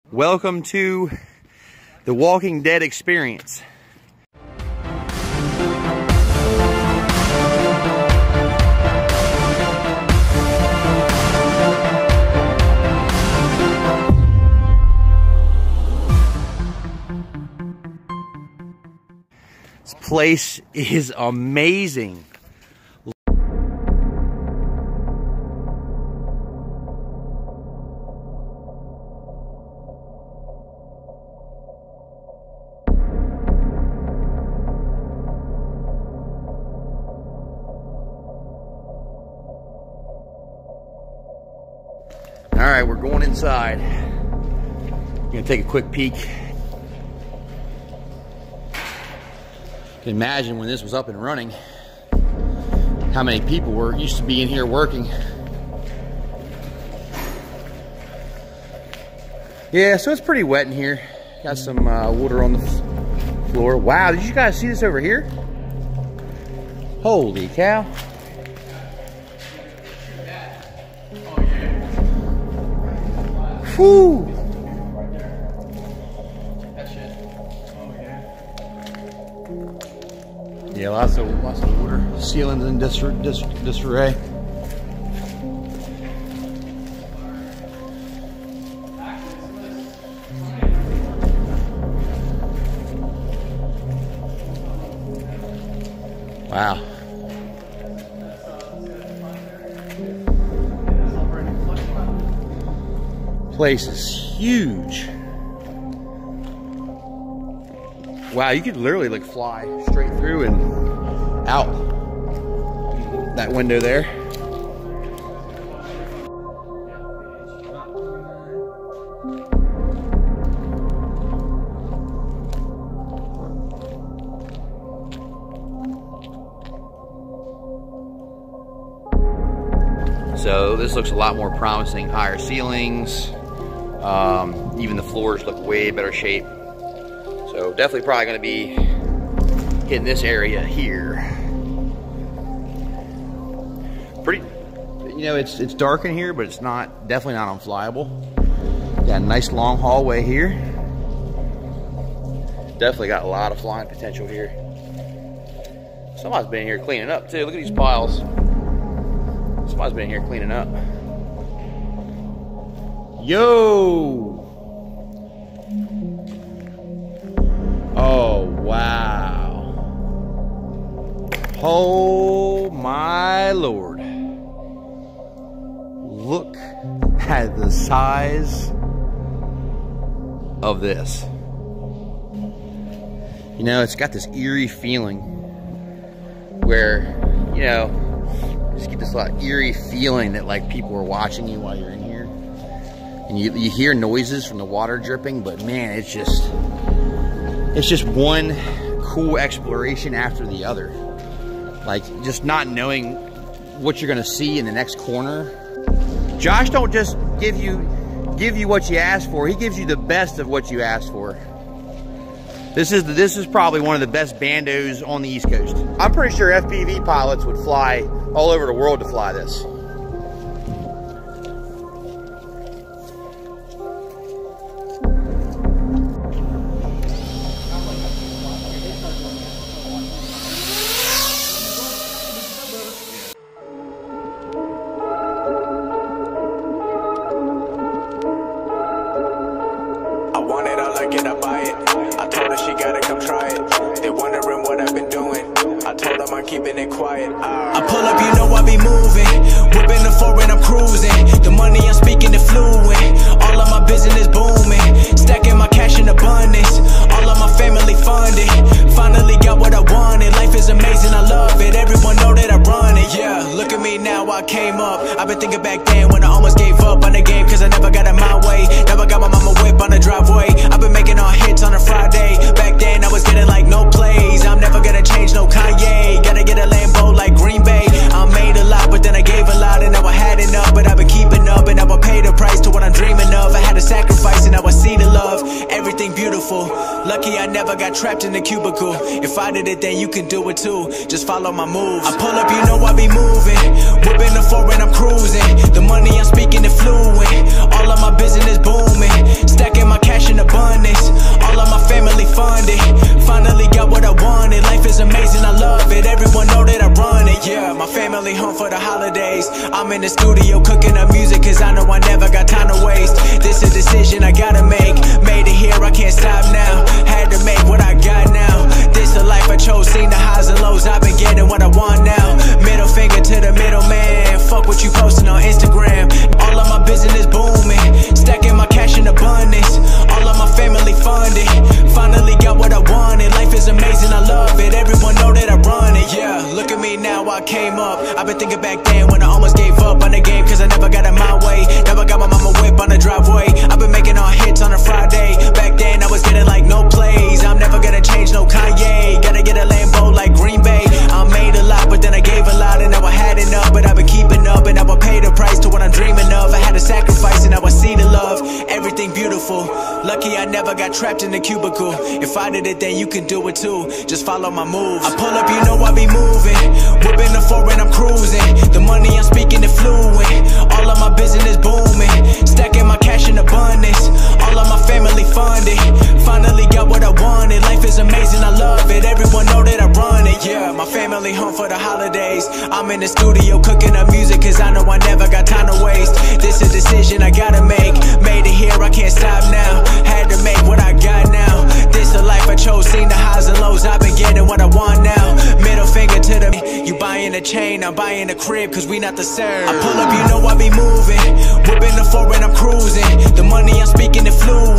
Welcome to the Walking Dead experience. This place is amazing. All right, we're going inside. Gonna take a quick peek. You can imagine when this was up and running, how many people used to be in here working. Yeah, so it's pretty wet in here. Got some water on the floor. Wow, did you guys see this over here? Holy cow. Whew. Yeah, lots of water. Ceilings in disarray. Wow. Place is huge. Wow, you could literally like fly straight through and out that window there. So this looks a lot more promising. Higher ceilings. Even the floors look way better shape. So definitely probably going to be hitting this area here. Pretty, you know, it's dark in here, but it's definitely not unflyable. Got a nice long hallway here. Definitely got a lot of flying potential here. Somebody's been here cleaning up too. Look at these piles. Somebody's been here cleaning up. Yo! Oh, wow. Oh, my Lord. Look at the size of this. You know, it's got this eerie feeling where, you know, you just get this like eerie feeling that like people are watching you while you're in here. And you hear noises from the water dripping, but man, it's just one cool exploration after the other. Like, just not knowing what you're gonna see in the next corner. Josh don't just give you what you ask for, he gives you the best of what you ask for. This is probably one of the best bandos on the East Coast. I'm pretty sure FPV pilots would fly all over the world to fly this. Keeping it quiet. I pull up, you know I be moving. Whipping the foreign, I'm cruising. The money I'm speaking is fluent. All of my business booming. Stacking my cash in abundance. All of my family funded. Finally got what I wanted. Life is amazing, I love it. Everyone know that I run it. Yeah, look at me now, I came up. I've been thinking back then when I almost gave up on the game, cause I never got it my way. Never got my mama whip on the driveway. I've been making all hits on a Friday. Back then I was getting like no plays. I'm never gonna change, no Kanye. Gotta get a Lambo like Green Bay. I made a lot, but then I gave a lot, and now I had enough. But I've been keeping up, and now I pay the price to what I'm dreaming of. I had to sacrifice, and now I see the love. Everything beautiful. Lucky I never got trapped in the cubicle. If I did it, then you can do it too. Just follow my moves. I pull up, you know I be moving. Whipping the foreign, I'm cruising. The money I'm speaking is fluent. All of my business booming. Stacking my in the studio cooking up music, cause I know I never got time to waste. This a decision I gotta make. Made it here, I can't stop now. Had to make what I got now. This the life I chose, seen the highs and lows. I've been getting what I want now. Middle finger to the middleman. Fuck what you posting on Instagram. All of my business booming, stacking my cash in abundance. All of my family funded. Finally got what I wanted. Life is amazing, I love it. Everyone know that I run it. Yeah, look at me now, I came up. I've been thinking back then when I almost gave up on the game, cause I never got it my way. Never got my mama whip on the driveway. I've been making all hits on a Friday. Back then I was getting like no plays. I'm never gonna change, no Kanye. Gotta get a Lambo like Green Bay. I made a lot, but then I gave a lot, and now I had enough. But I've been keeping up, and now I pay the price to what I'm dreaming of. I had to sacrifice, and now I see the love. Everything beautiful. Lucky I never got trapped in a cubicle. If I did it, then you can do it too. Just follow my moves. I pull up, you know I be moving. Whipping the foreign, I'm cruising. The money I'm speaking it fluent. All of my business booming. Stacking my cash in abundance. All of my family funded. Finally got what I wanted. Life is amazing, I love it. Everyone know that I run it. Yeah, my family home for the holidays. I'm in the studio cooking up music, cause I know I never got time to waste. This a decision I gotta make. Made it here, I can't stop now. Had to make what I got now. This the life I chose, seen the highs and lows. I've been getting what I want now. Middle finger to them. You buying a chain, I'm buying a crib, cause we not the same. I pull up, you know I be moving. Whipping the foreign, I'm cruising. The money I'm speaking it fluent.